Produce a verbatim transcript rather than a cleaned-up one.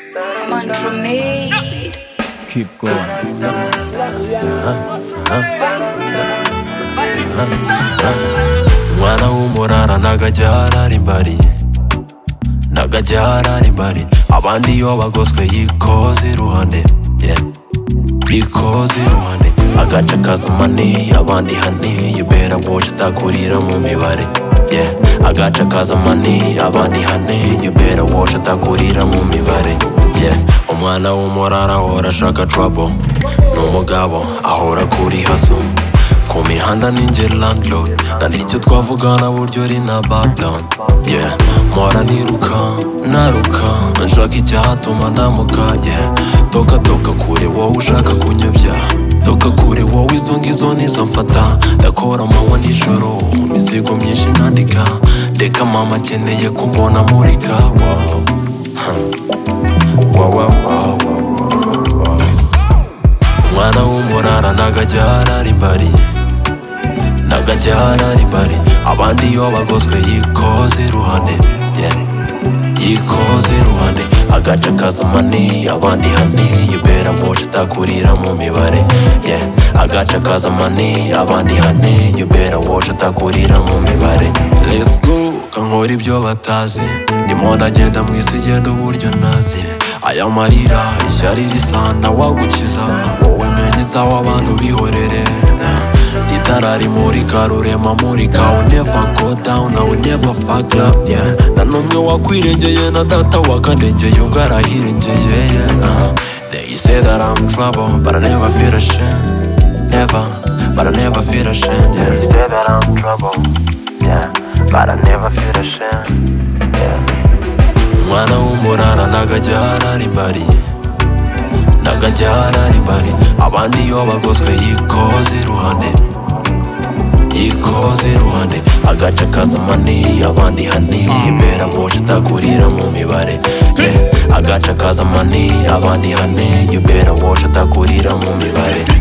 Mantra made. Keep going. Mwana w'umurara nagajyara ari mbari nagajyara ari mbari abandi iyo bagoswe yikoze iruhande yeah. Yikoze iruhande agaca kaza money abandi honey you better watch utakurira mu mibare yeah. Agaca kaza money abandi honey you better watch utakurira mu mibare yeah. Umwana w'umurara ahora ashaka trouble n'umugabo ahora kuri haso ku mihanda ninjye landlord na nicyo twavugana buryo ari na Babylon yeah. Mpora niruka naruka nshaka icyatuma ndamuka yeah. Toka toka kure wowe ushaka kunyobya toka kure wowe izo ngizo nizo mfata ndakora amanywa nijoro imizigo myinshi nandika reka mama akeneye kumbona murika wow. Wow, wow, wow, wow, wow. Mwana w'umurara nagajyara ari mbari nagajyara ari mbari abandi iyo bagoswe yikoze iruhande yeah. Yikoze iruhande agaca kaza money abandi honey you better watch utakurira mu mibare yeah. Agaca kaza money abandi honey you better watch utakurira mu mibare let's go kankora ibyo batazi ndimo ndagenda mu isi genda uburyo nazi aya marira ishyari risanda wagukiza wowe menyeza w'abantu bihorere itara rimurika rurema murika I will never go down I will never fuck up yeah. Na numwe wakwirengeye na data wakandengeye ubwo arahirengeye yeah. They say that I'm trouble but I never feel ashamed never but I never feel ashamed yeah. They say that I'm trouble yeah but I never feel ashamed yeah. Mwana w'umurara nagajyara ari mbari nagajyara ari mbari abandi iyo bagoswe yikoze iruhande yikoze iruhande agaca kaza money abandi honey you better watch utakurira mu mibare yeah. Agaca kaza money abandi honey you better watch utakurira mu mibare